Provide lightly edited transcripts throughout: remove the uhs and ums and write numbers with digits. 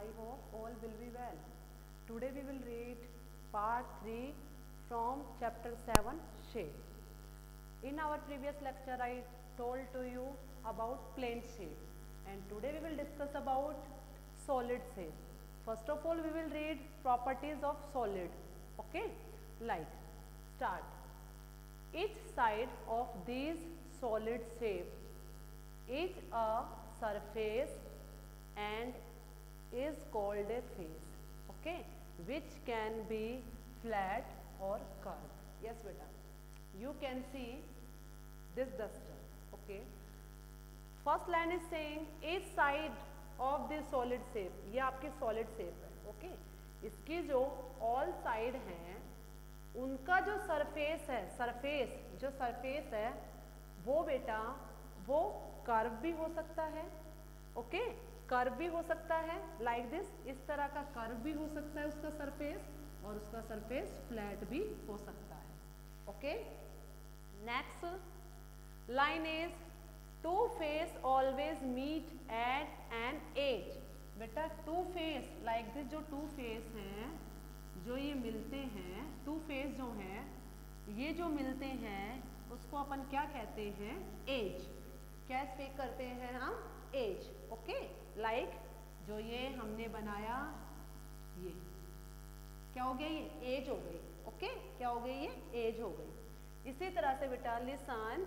I hope all will be well. Today we will read part 3 from chapter 7 shape. In our previous lecture I told to you about plane shape, and today we will discuss about solid shape. First of all we will read properties of solid. Okay, like start. Each side of these solid shape is a surface and is called a face, okay, which can be flat or curved. Yes beta, you can see this duster. Okay, first line is saying each side of this solid shape, ये आपकी solid shape है. okay, इसकी जो all side हैं उनका जो surface है, जो सरफेस है वो बेटा वो कर्व भी हो सकता है. ओके, कर्व भी हो सकता है लाइक दिस, इस तरह का कर्व भी हो सकता है उसका सरफेस, और उसका सरफेस फ्लैट भी हो सकता है. Okay, next line is two face always meet at an edge. बेटा टू फेस लाइक दिस, जो टू फेस हैं जो ये मिलते हैं, टू फेस जो हैं ये जो मिलते हैं उसको अपन क्या कहते हैं, एज. क्या स्पीक करते हैं हम, एज. ओके, लाइक जो ये हमने बनाया ये क्या हो गया, ये एज हो गई. ओके, क्या हो गई, ये एज हो गई. इसी तरह से बेटा listen,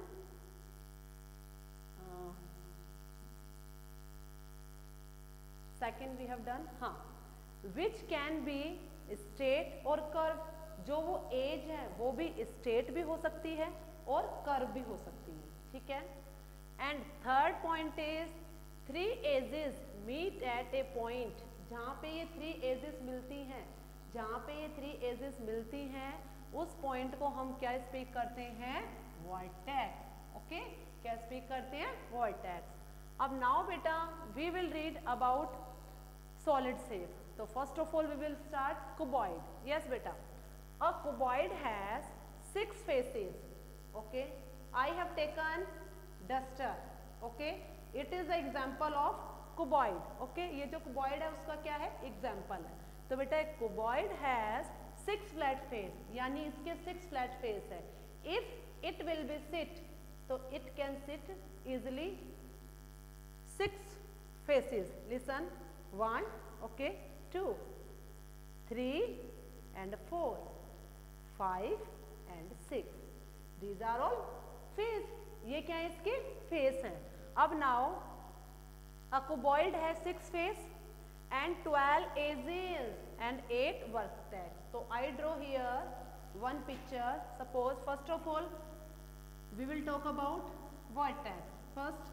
second we have done. हाँ, विच कैन बी स्ट्रेट और कर्व. जो वो एज है वो भी स्ट्रेट भी हो सकती है और कर्व भी हो सकती है. ठीक है. And third point is three edges meet at a point. जहाँ पे ये थ्री एजेस मिलती हैं, जहाँ पे ये थ्री एजेस मिलती हैं उस पॉइंट को हम क्या स्पीक करते हैं, वर्टेक्स. ओके, क्या स्पीक करते हैं, वर्टेक्स. अब नाउ बेटा we will read about solid shape. So first of all we will start cuboid. Yes beta, a cuboid has 6 faces. Okay, I have taken duster. Okay, it is the example of cuboid. Okay, ये जो cuboid है उसका क्या है, example है. तो बेटा एक cuboid has 6 flat face, यानी इसके 6 flat face है. If it will be sit, तो it can sit easily 6 faces. Listen, 1, okay, 2, 3 and 4, 5 and 6. These are all face. ये क्या है, इसके face हैं. अब now a cuboid has 6 face and 12 edges and 8 vertex. So I draw here one picture. Suppose first of all we will talk about vertex first.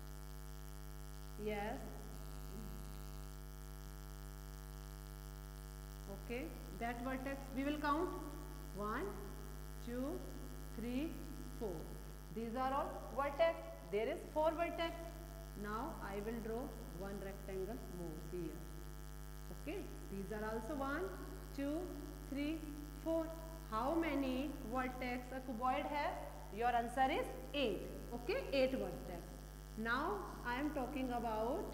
Yes. Okay, that vertex we will count 1, 2, 3, 4. These are all vertex. There is 4 vertex. Now I will draw one rectangle more here. Okay, these are also 1, 2, 3, 4. How many vertex a cuboid has? Your answer is 8. Okay, 8 vertex. Now I am talking about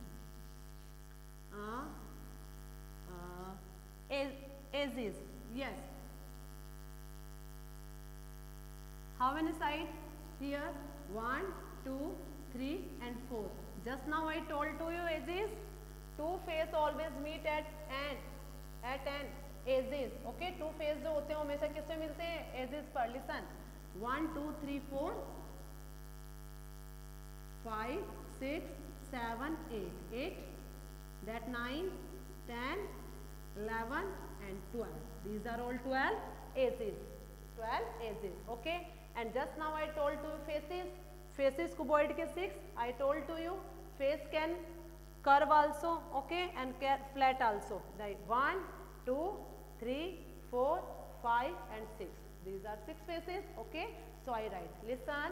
edges. Yes. How many sides here? 1, 2, 3 and 4. Just now I told to you edges. Two face always meet at an edges. Okay, two face जो होते हैं हमेशा किससे मिलते हैं, edges पर. Listen, 1, 2, 3, 4, 5, 6, 7, 8. 8. That 9, 10, 11 and 12. These are all 12 edges. 12 edges. Okay. And just now I told you faces. Faces cuboid के 6. I told to you face can curve also. Okay. And flat also. Right. 1, 2, 3, 4, 5 and 6. These are 6 faces. Okay. So I write. Listen.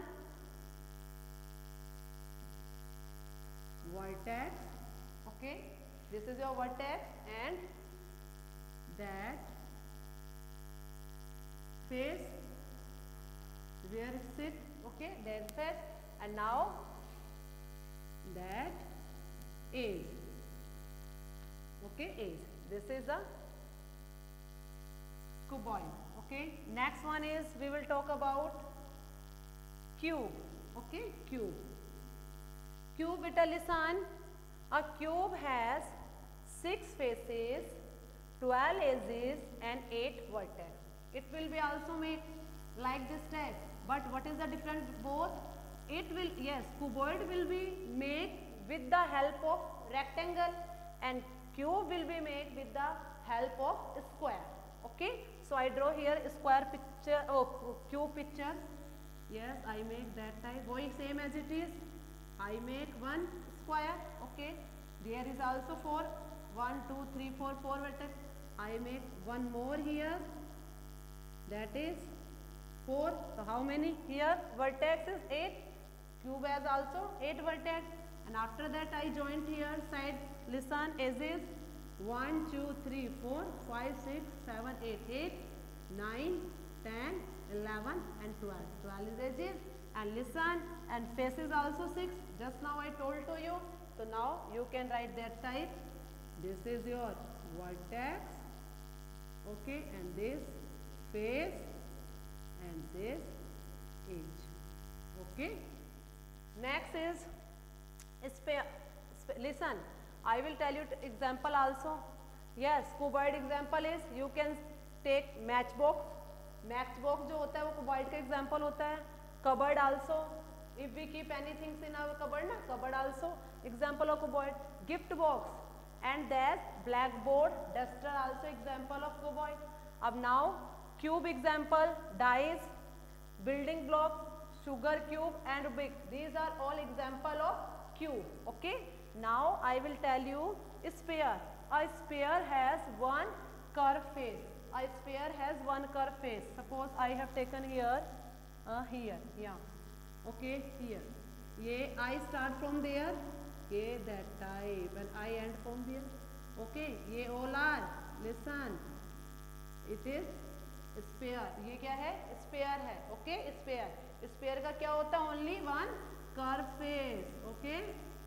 Vertex. Okay. This is your vertex and that face where it sit. Okay, that face. And now that edge. Okay, age. This is the cuboid. Okay, next one is we will talk about cube. Okay, cube. Cube, beta listen. A cube has 6 faces, 12 edges and 8 vertex. It will be also made like this type. But what is the difference both? It will, yes, cuboid will be made with the help of rectangle and cube will be made with the help of square. Okay, so I draw here square picture, cube picture. Yes, I make that type. Why same as it is? I make one square. Okay, there is also 4. 1, 2, 3, 4, 4 vertex. I make one more here. That is 4. So how many here? Vertex is 8. Cube has also 8 vertex. And after that I joined here side. Listen, edges 1, 2, 3, 4, 5, 6, 7, 8, 8, 9, 10, 11 and 12. 12 is edges. And listen, and faces also 6. Just now I told to you. So now you can write that type. This is your vertex. Okay, and this face and this edge. Okay. Next is sphere. Listen, I will tell you example also. Yes, cuboid example is you can take matchbox. Matchbox जो होता है वो cuboid का example होता है. Cupboard also. If we keep anything in our cupboard, na, cupboard also example of cuboid. Gift box and there's blackboard, duster also example of cuboid. अब now cube example, dice, building blocks, sugar cube and Rubik. These are all example of cube. Okay. Now I will tell you sphere. A sphere has one curve face. A sphere has one curve face. Suppose I have taken here, yeah. Okay, here. Yeah, I start from there. Okay, that type, and I end from there. Okay, ये all are. Listen, it is sphere. ये क्या है? Sphere है. Okay, sphere. Sphere का क्या होता है? Only one curve face. Okay,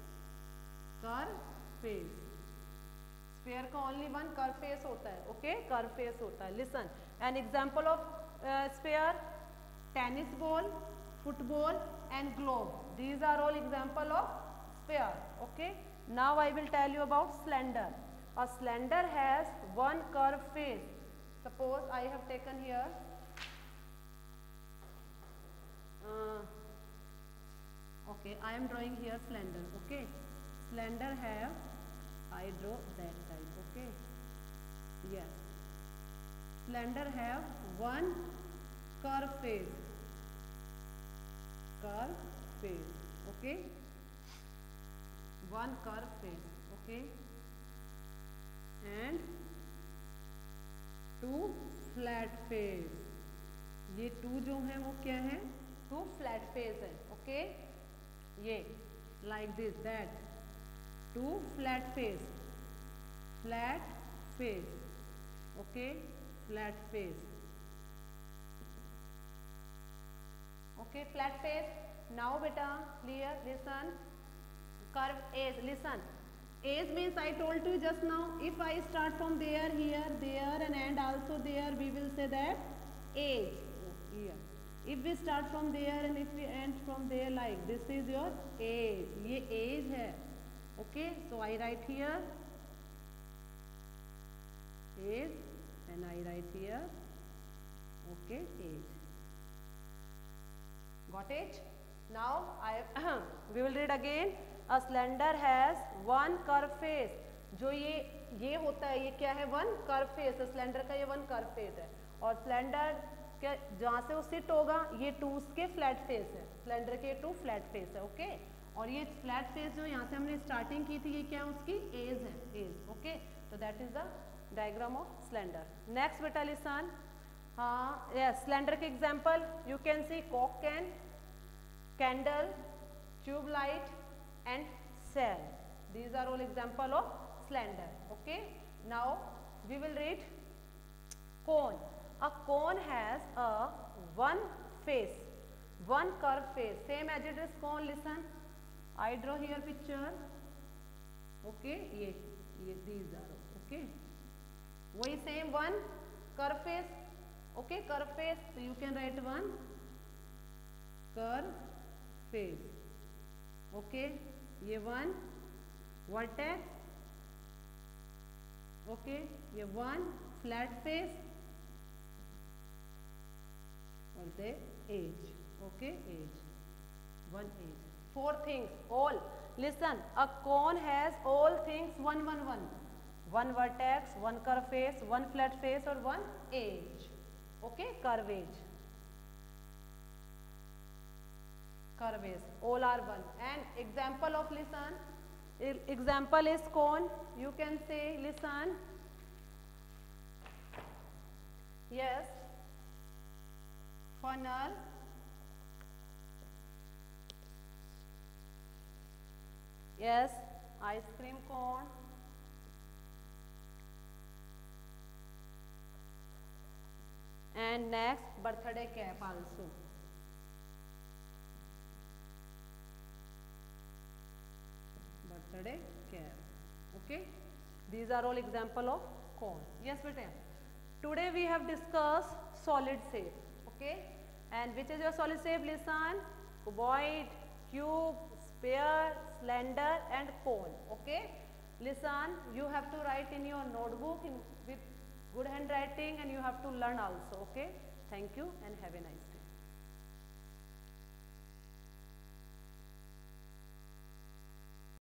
curve face. Sphere का only one curve face होता है. Okay, curve face होता है. Listen, an example of sphere: tennis ball, football and globe. These are all example of sphere. Okay. Now I will tell you about slender. A slender has one curve face. Suppose I have taken here. Okay, I am drawing here slender. Okay. Slender have, I draw that type. Okay. Yes. Slender have one curve face. Curve face. Okay. One curve face. Okay. And two flat face. ये two जो है वो क्या है? Two flat face है. Okay. ये like this, that. Two flat face. Flat face. Okay. Flat face. Okay, flat face. Now beta, clear, listen. Curve edge, listen. Edge means I told you just now, if I start from there, here, there and end also there, we will say that edge. Here. If we start from there and if we end from there, like this is your edge. ये edge है. Okay, so I write here edge and I write here, okay, edge. Got it? Now we will read again. A slender has one curve face. जो ये होता है, ये क्या है? One curve face. Slender का ये one curve face है. और स्लेंडर के जहाँ से वो सिट होगा, ये टू उसके फ्लैट फेस है. स्लेंडर के टू फ्लैट फेस है. ओके. और ये फ्लैट फेस जो यहाँ से हमने स्टार्टिंग की थी, ये क्या है? उसकी एज है. एज. ओके. तो that is the diagram of cylinder. Next बेटा लिसन. हाँ, यस, स्लेंडर के example you can see coke can, candle, tube light and cell. These are all example of slender. Okay. Now we will read cone. A cone has a one face, one curve face. Same as it is cone. Listen. I draw here picture. Okay. ये these are. Okay, वही same one curve face. Okay, curve face, so you can write one curve face. Okay, ये one vertex. Okay, ये one flat face और the edge. Okay, edge, one edge. Four things, all. Listen, a cone has all things one, one, one. One vertex, one curve face, one flat face और one edge. Okay, curve edge. Curve edge, all are one. And example of, listen, example is cone. You can say, listen, yes, funnel, yes, ice cream cone, and next birthday cap also. Birthday cap. Okay, these are all example of cone. Yes, beta. Today we have discussed solid shape. Okay, and which is your solid shape? Listen, cuboid, cube, sphere, slender and cone. Okay, listen, you have to write in your notebook with good handwriting and you have to learn also. Okay, thank you and have a nice day.